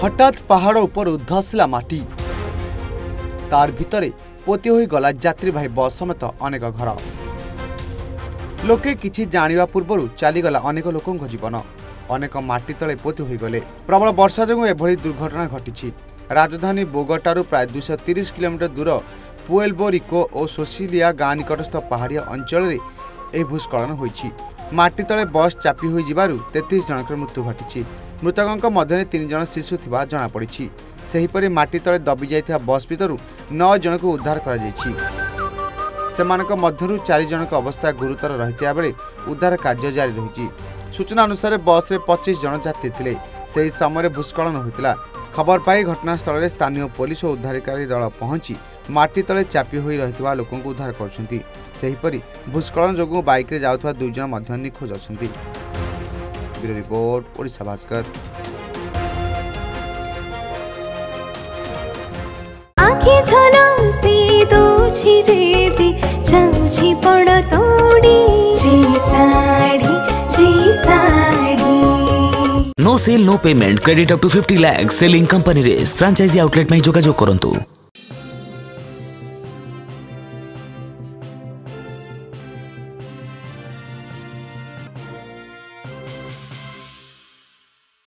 हठात पहाड़ उपर धसला माटी तार भितरे पोती होई गला यात्रीवाही बस समेत अनेक घर। लोके किछि जानिबा पूर्वरु चलीगला अनेक लोकंक जीवन। अनेक माटी तले पोती होई गले। प्रबल वर्षा जोगु एभली दुर्घटना घटिछि। राजधानी बोगोटारू प्राय 230 किलोमीटर दूर पुएल्बो रिको और सोसिलिया गाँ निकटस्थ पहाड़िया अंचल में भूस्खलन होइछि। माटी तले बस चापी होई जिबारु 33 जनक मृत्यु घटिछि। मृतकंक मध्य 3 जन शिशु थिबा जणा पड़िछि। सेहिपरि माटी तले दबी जाइथिबा बस भितरु 9 जनक उद्धार करा जाइछि। सेमानक मध्यरु 4 जनक अवस्था गुरुतर रहितिया बेले उद्धार कार्य जारी रहिछि। सूचना अनुसार बस रे 25 जन यात्री थिले। सेही समय भूस्खलन होइतिला। खबर पाई घटनास्थल में स्थानीय पुलिस और उद्धारकारी दल पहुंची माटी तले चापी होई रहितिबा लोकंकु उद्धार करछन्ति। सेहिपरि भूस्खलन जोगु बाइक रे जाउथबा 2 जन मध्य निखोज अछन्ति। Bureau report Odisha Bhaskar. आँखें झलसी दोछि जेति जाउछि पड़ तोडी जी sari. No sale, no payment. Credit up to 50 lakhs. Selling company race. Franchisee outlet में जोगाजोग करंतु।